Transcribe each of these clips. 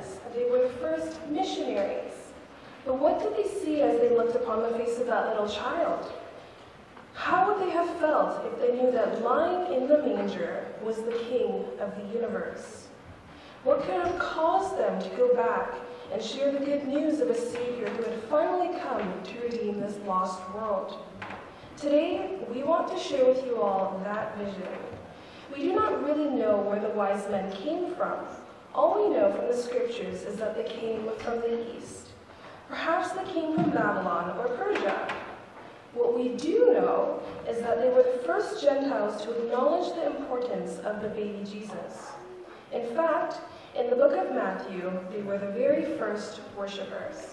Jesus. They were the first missionaries. But what did they see as they looked upon the face of that little child? How would they have felt if they knew that lying in the manger was the King of the universe? What could have caused them to go back and share the good news of a Savior who had finally come to redeem this lost world? Today, we want to share with you all that vision. We do not really know where the wise men came from. All we know from the scriptures is that they came from the east. Perhaps they came from Babylon or Persia. What we do know is that they were the first Gentiles to acknowledge the importance of the baby Jesus. In fact, in the book of Matthew, they were the very first worshipers.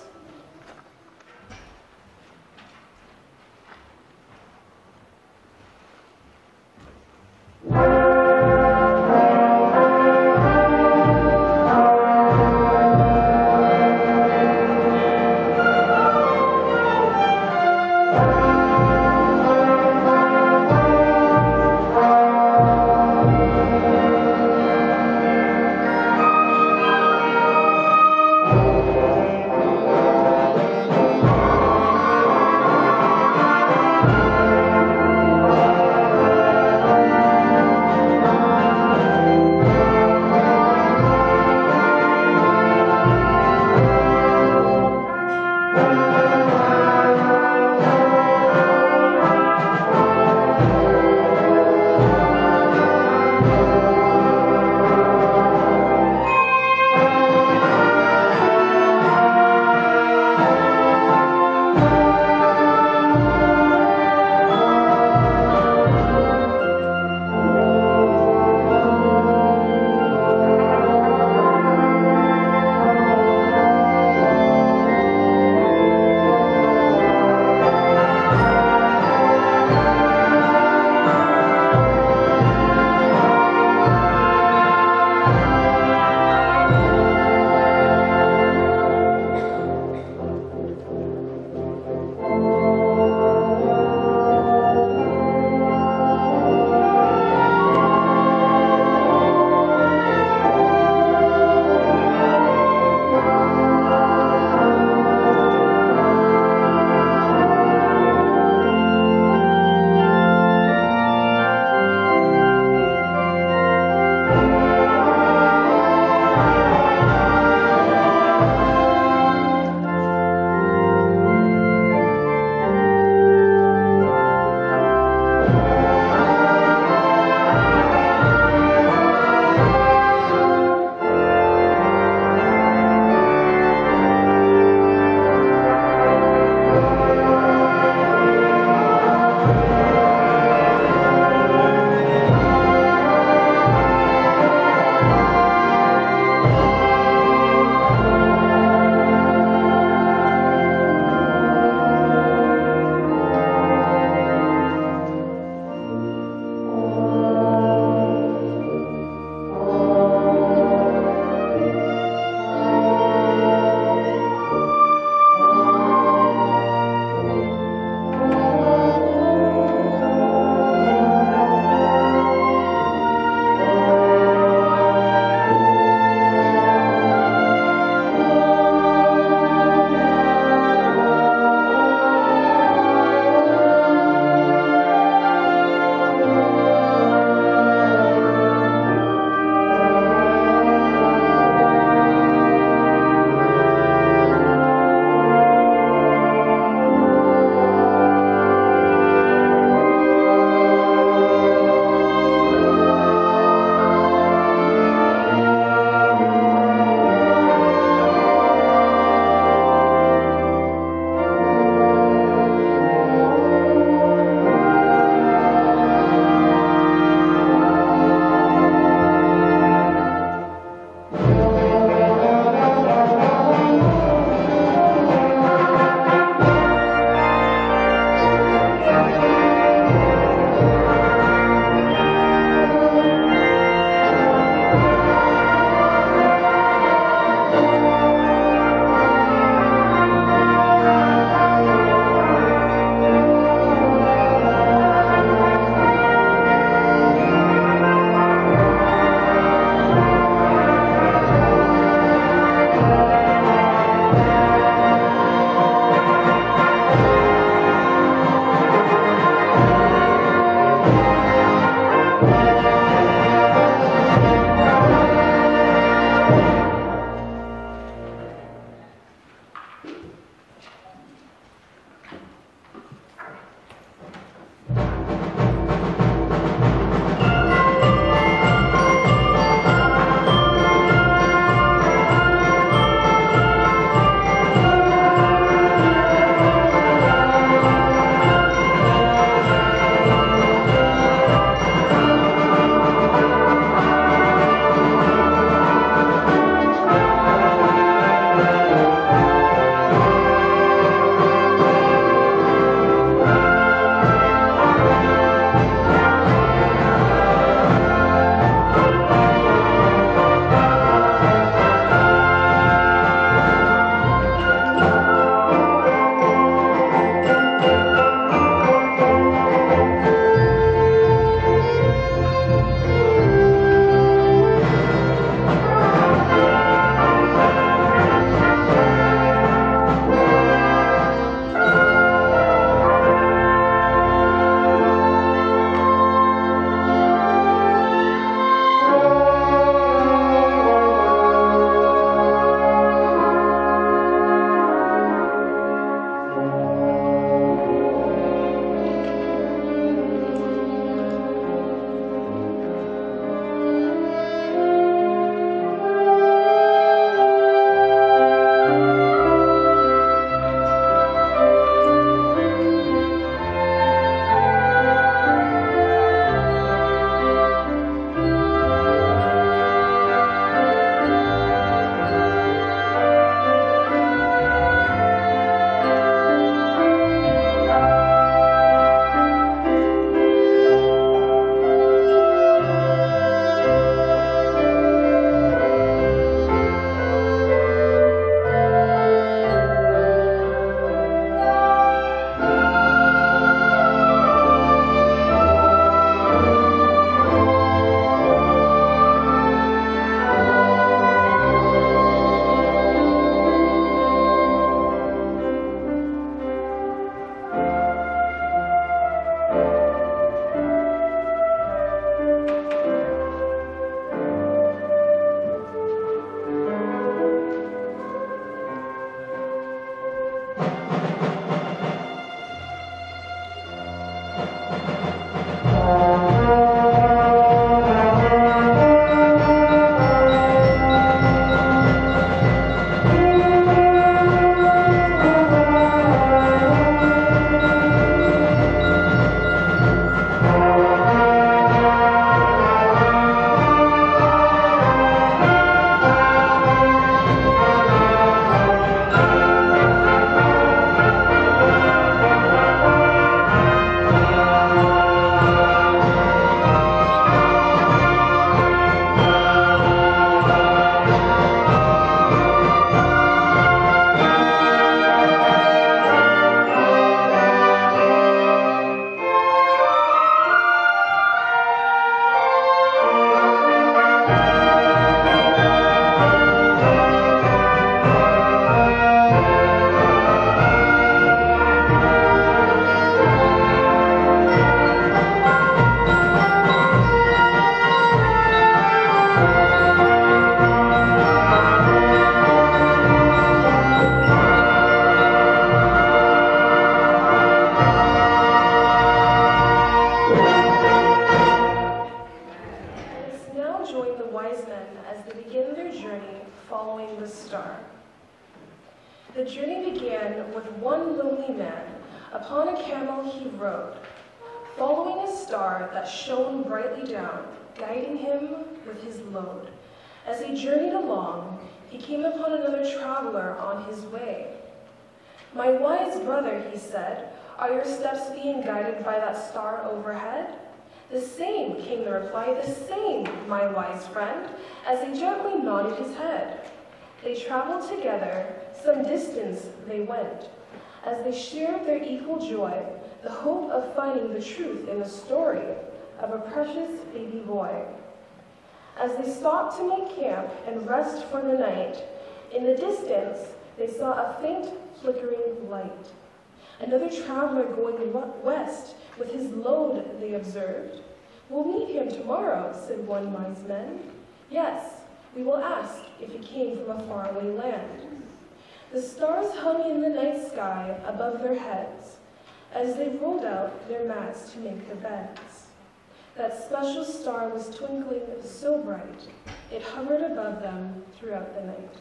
star. The journey began with one lonely man. Upon a camel he rode, following a star that shone brightly down, guiding him with his load. As he journeyed along, he came upon another traveler on his way. "My wise brother," he said, "are your steps being guided by that star overhead?" "The same," came the reply, "the same, my wise friend," as he gently nodded his head. They traveled together, some distance they went. As they shared their equal joy, the hope of finding the truth in the story of a precious baby boy. As they stopped to make camp and rest for the night, in the distance they saw a faint flickering light. Another traveler going west with his load, they observed. "We'll meet him tomorrow," said one wise man. "Yes, we will ask if he came from a faraway land." The stars hung in the night sky above their heads as they rolled out their mats to make their beds. That special star was twinkling so bright, it hovered above them throughout the night.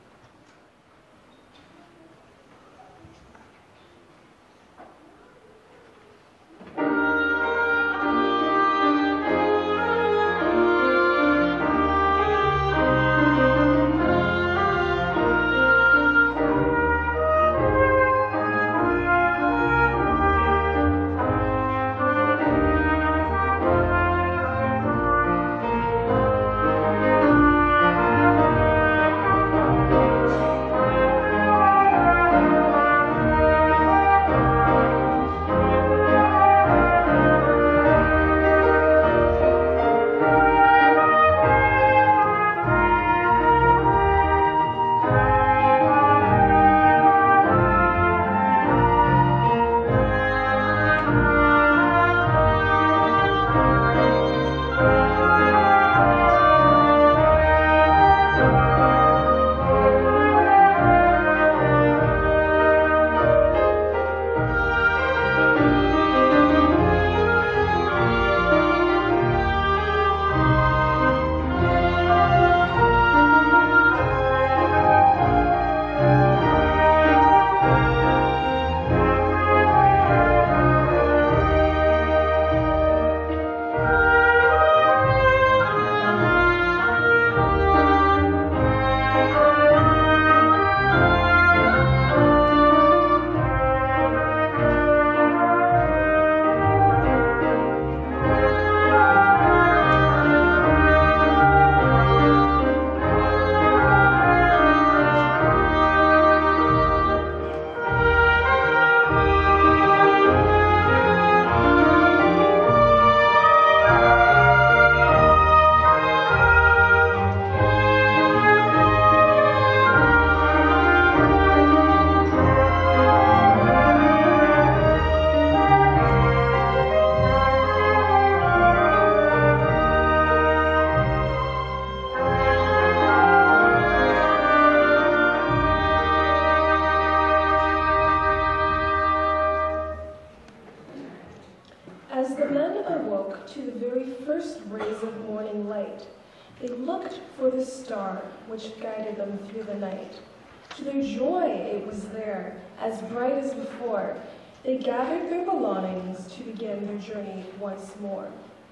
As the men awoke to the very first rays of morning light, they looked for the star which guided them through the night. To their joy it was there, as bright as before. They gathered their belongings to begin their journey once more.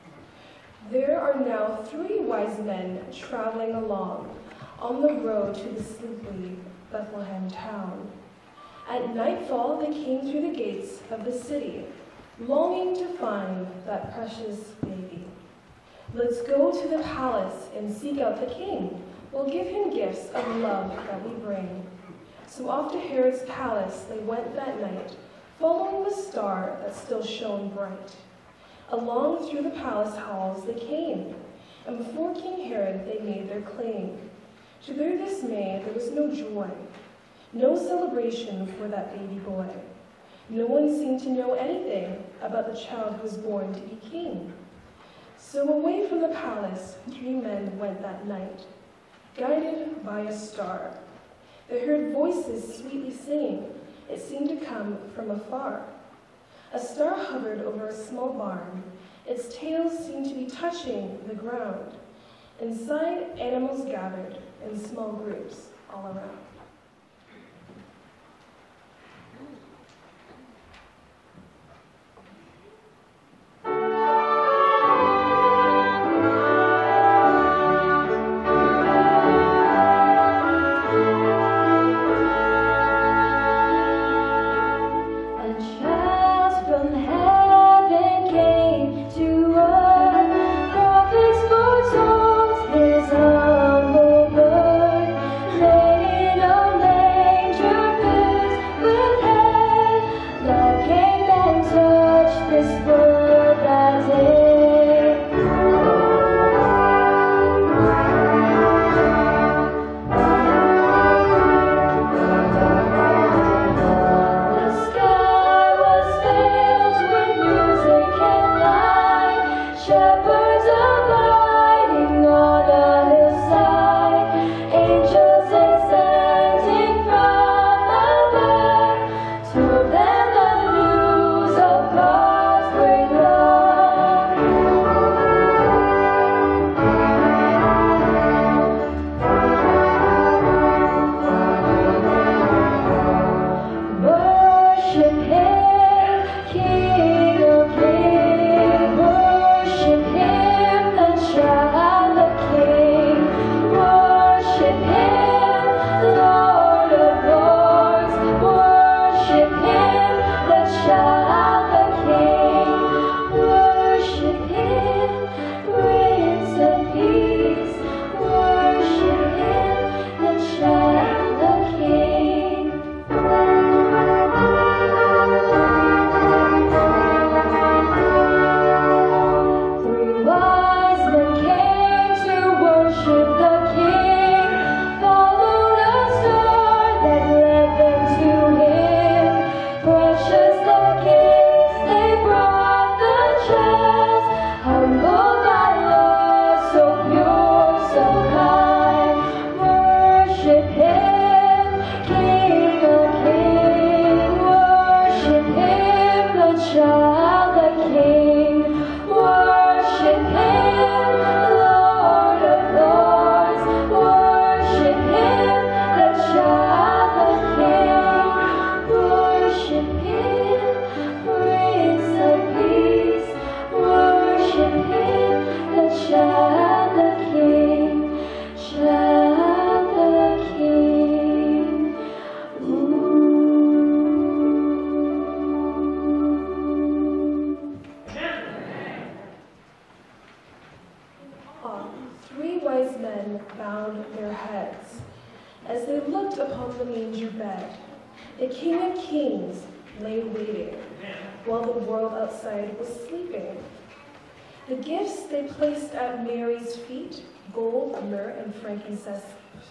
There are now 3 wise men traveling along on the road to the sleepy Bethlehem town. At nightfall they came through the gates of the city, longing to find that precious baby. "Let's go to the palace and seek out the king. We'll give him gifts of love that we bring." So off to Herod's palace they went that night, following the star that still shone bright. Along through the palace halls they came, and before King Herod they made their claim. To their dismay there was no joy, no celebration for that baby boy. No one seemed to know anything about the child who was born to be king. So away from the palace 3 men went that night, guided by a star. They heard voices sweetly singing. It seemed to come from afar. A star hovered over a small barn. Its tails seemed to be touching the ground. Inside, animals gathered in small groups, all around. The King of Kings lay waiting while the world outside was sleeping. The gifts they placed at Mary's feet, gold, myrrh, and frankincense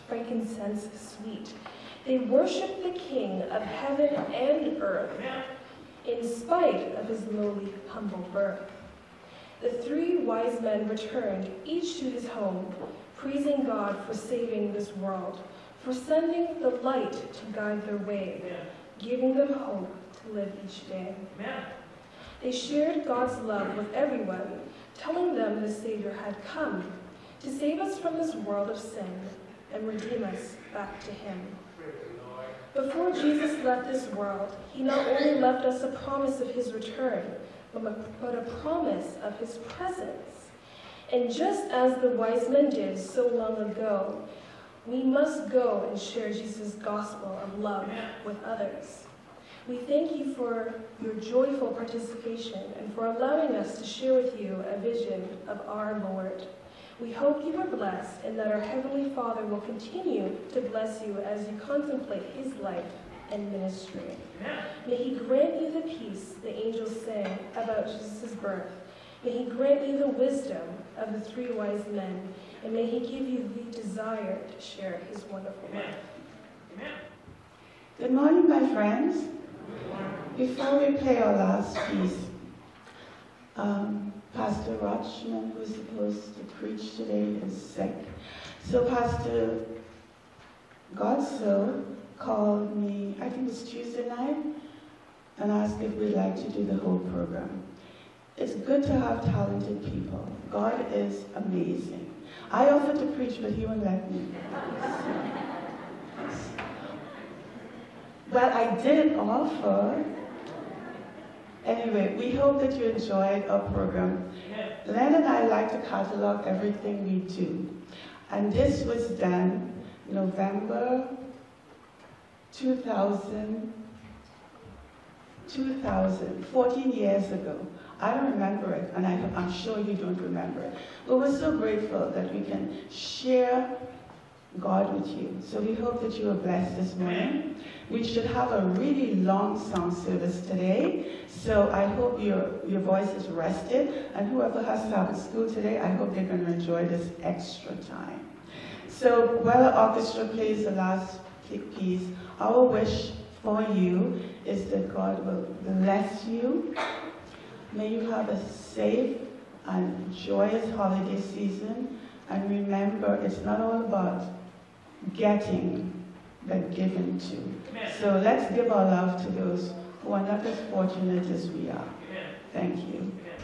sweet. They worshiped the King of heaven and earth, in spite of his lowly, humble birth. The three wise men returned, each to his home, praising God for saving this world, for sending the light to guide their way, giving them hope to live each day. They shared God's love with everyone, telling them the Savior had come to save us from this world of sin and redeem us back to him. Before Jesus left this world, he not only left us a promise of his return, but a promise of his presence. And just as the wise men did so long ago, we must go and share Jesus' gospel of love with others. We thank you for your joyful participation and for allowing us to share with you a vision of our Lord. We hope you are blessed and that our Heavenly Father will continue to bless you as you contemplate his life and ministry. May he grant you the peace the angels sang about Jesus' birth. May he grant you the wisdom of the three wise men, and may he give you the desire to share his wonderful life. Good morning, my friends. Before we play our last piece, Pastor Rochman, who's supposed to preach today, is sick. So Pastor Godso called me, I think it's Tuesday night, and asked if we'd like to do the whole program. It's good to have talented people. God is amazing. I offered to preach, but he wouldn't let me. Well, I did offer. Anyway, we hope that you enjoyed our program. Len and I like to catalog everything we do. And this was done November 2000, 14 years ago. I don't remember it, and I'm sure you don't remember it. But we're so grateful that we can share God with you. So we hope that you are blessed this morning. We should have a really long song service today. So I hope your voice is rested. And whoever has to have school today, I hope they're going to enjoy this extra time. So while the orchestra plays the last piece, our wish for you is that God will bless you. May you have a safe and joyous holiday season. And remember, it's not all about getting, but given to. So let's give our love to those who are not as fortunate as we are. Thank you.